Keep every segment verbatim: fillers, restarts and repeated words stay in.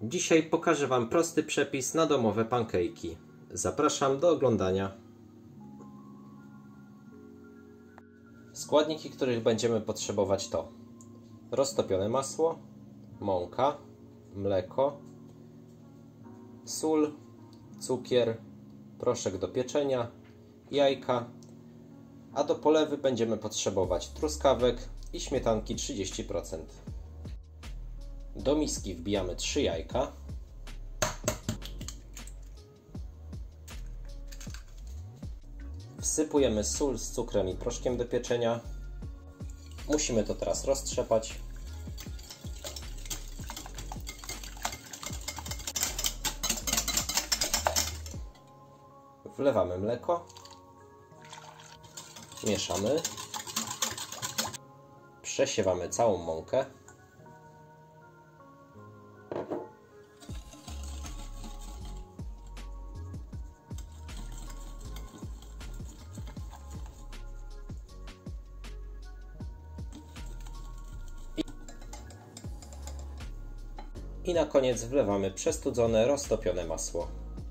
Dzisiaj pokażę Wam prosty przepis na domowe pankejki. Zapraszam do oglądania. Składniki, których będziemy potrzebować to roztopione masło, mąka, mleko, sól, cukier, proszek do pieczenia, jajka, a do polewy będziemy potrzebować truskawek i śmietanki trzydzieści procent. Do miski wbijamy trzy jajka, wsypujemy sól z cukrem i proszkiem do pieczenia. Musimy to teraz roztrzepać. Wlewamy mleko, mieszamy, przesiewamy całą mąkę. I na koniec wlewamy przestudzone, roztopione masło.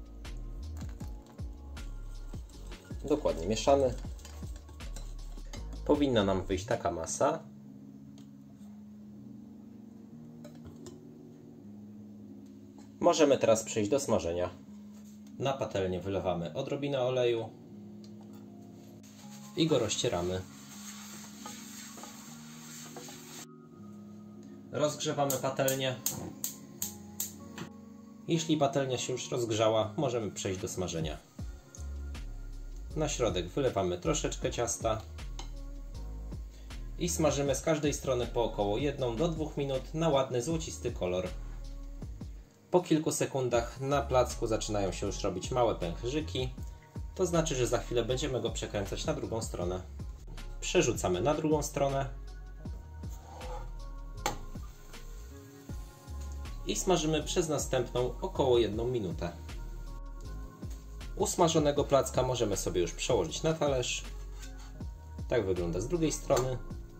Dokładnie mieszamy. Powinna nam wyjść taka masa. Możemy teraz przejść do smażenia. Na patelnię wylewamy odrobinę oleju i go rozcieramy. Rozgrzewamy patelnię. Jeśli patelnia się już rozgrzała, możemy przejść do smażenia. Na środek wylewamy troszeczkę ciasta i smażymy z każdej strony po około jedną do dwóch minut na ładny złocisty kolor. Po kilku sekundach na placku zaczynają się już robić małe pęcherzyki, to znaczy, że za chwilę będziemy go przekręcać na drugą stronę. Przerzucamy na drugą stronę i smażymy przez następną około jedną minutę. Usmażonego placka możemy sobie już przełożyć na talerz. Tak wygląda z drugiej strony.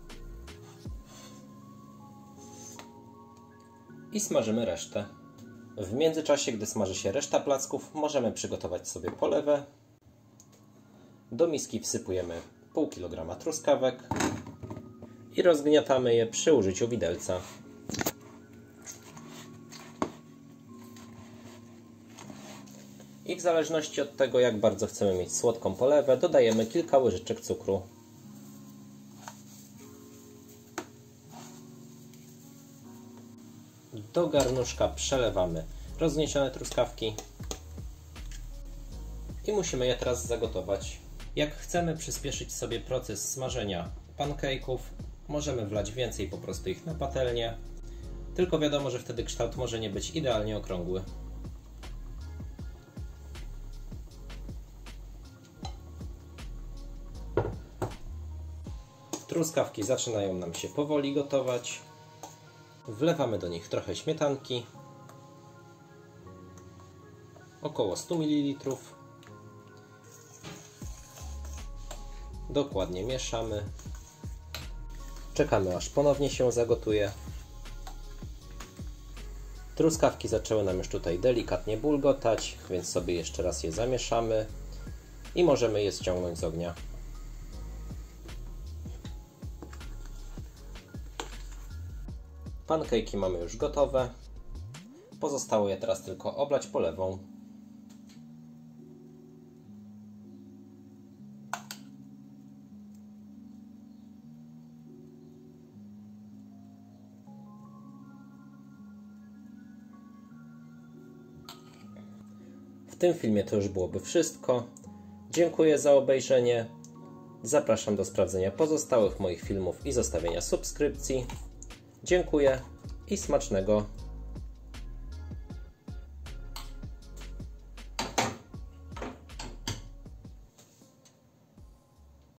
I smażymy resztę. W międzyczasie, gdy smaży się reszta placków, możemy przygotować sobie polewę. Do miski wsypujemy pół kilograma truskawek i rozgniatamy je przy użyciu widelca. I w zależności od tego, jak bardzo chcemy mieć słodką polewę, dodajemy kilka łyżeczek cukru. Do garnuszka przelewamy rozgniecione truskawki i musimy je teraz zagotować. Jak chcemy przyspieszyć sobie proces smażenia pancake'ów, możemy wlać więcej po prostu ich na patelnię, tylko wiadomo, że wtedy kształt może nie być idealnie okrągły. Truskawki zaczynają nam się powoli gotować. Wlewamy do nich trochę śmietanki, około sto mililitrów. Dokładnie mieszamy. Czekamy, aż ponownie się zagotuje. Truskawki zaczęły nam już tutaj delikatnie bulgotać, więc sobie jeszcze raz je zamieszamy i możemy je ściągnąć z ognia. Pancake'i mamy już gotowe. Pozostało je teraz tylko oblać polewą. W tym filmie to już byłoby wszystko. Dziękuję za obejrzenie. Zapraszam do sprawdzenia pozostałych moich filmów i zostawienia subskrypcji. Dziękuję i smacznego.